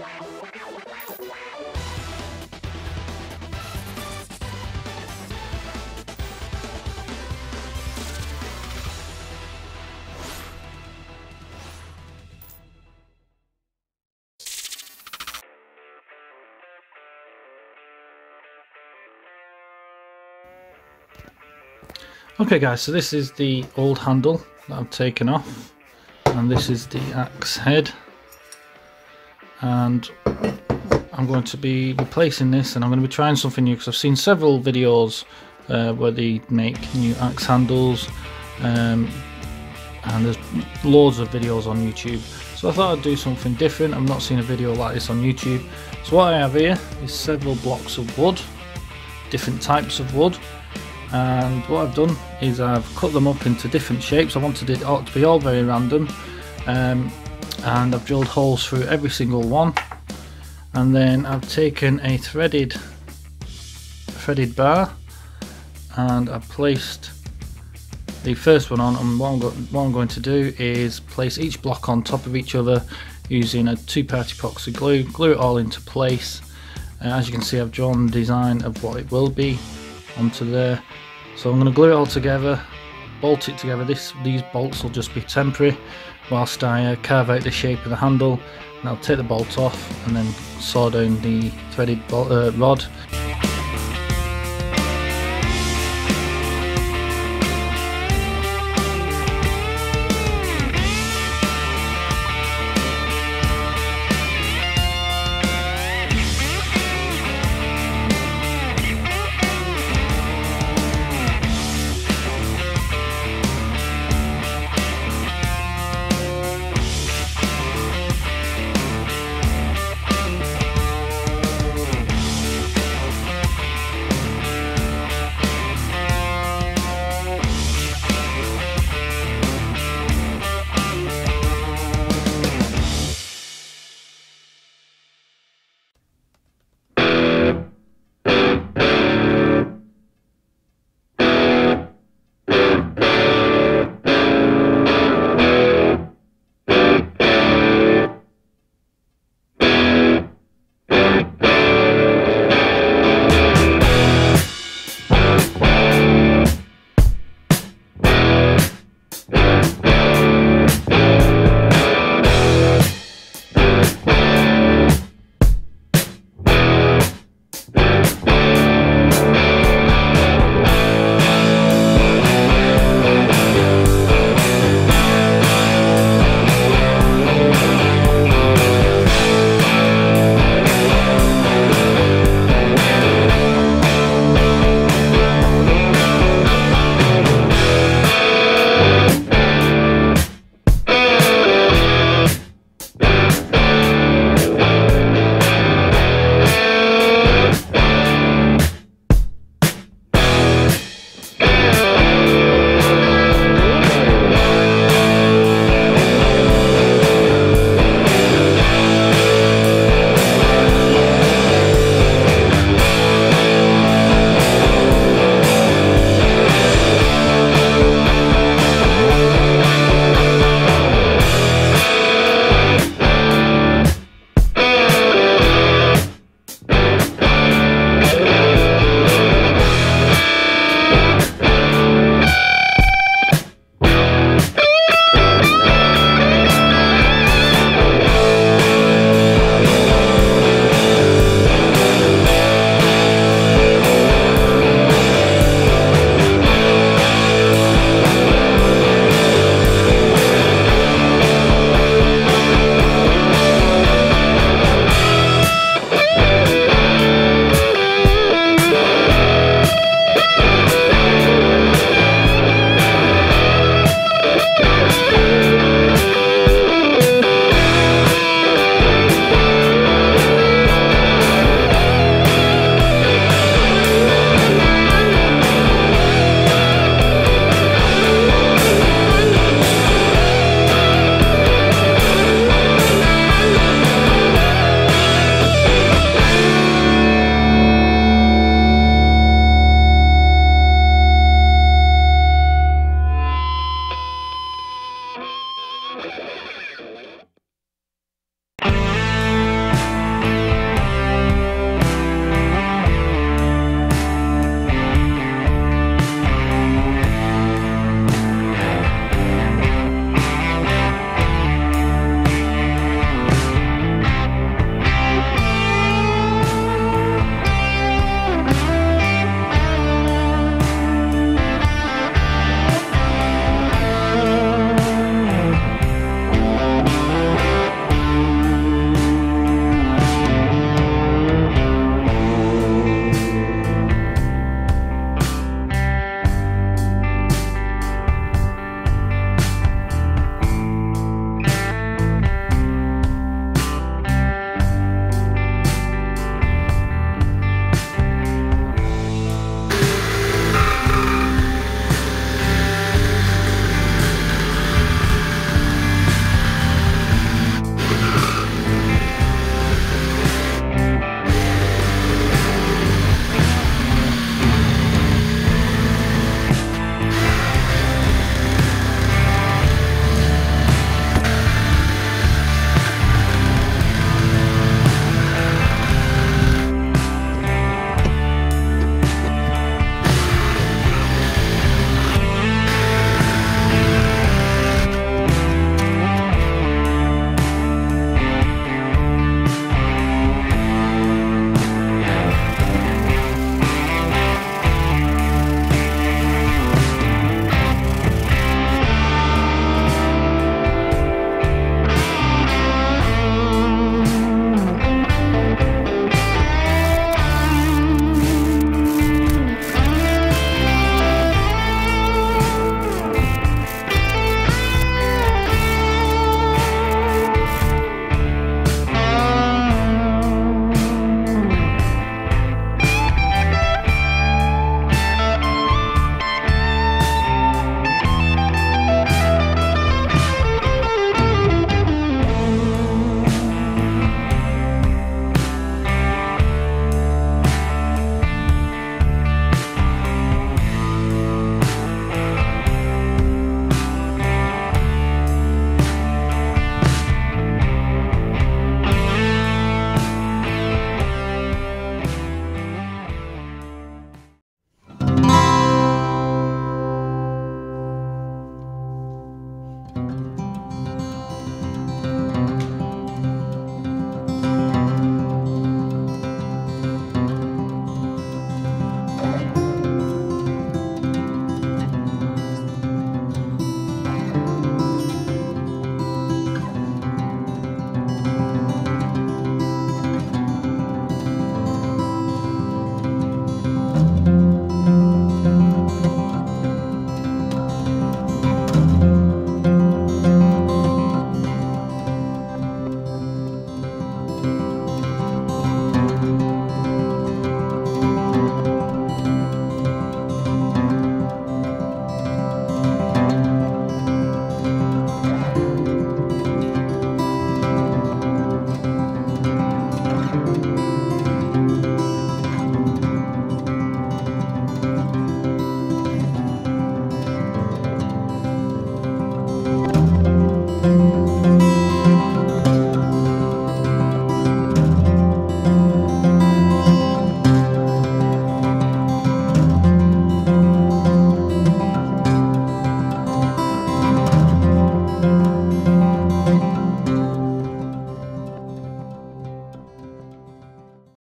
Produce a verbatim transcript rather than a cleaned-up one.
Okay guys, so this is the old handle that I've taken off, and this is the axe head, and I'm going to be replacing this, and I'm going to be trying something new because I've seen several videos uh, where they make new axe handles, um, and there's loads of videos on YouTube, so I thought I'd do something different. I've not seen a video like this on YouTube. So what I have here is several blocks of wood, different types of wood. And what I've done is I've cut them up into different shapes. I wanted it all to be all very random, um, and I've drilled holes through every single one, and then I've taken a threaded threaded bar and I've placed the first one on, and what I'm, go what I'm going to do is place each block on top of each other using a two-part epoxy glue, glue it all into place. Uh, as you can see, I've drawn the design of what it will be onto there. So I'm going to glue it all together, bolt it together. This these bolts will just be temporary whilst I uh, carve out the shape of the handle, and I'll take the bolt off and then saw down the threaded bolt, uh, rod.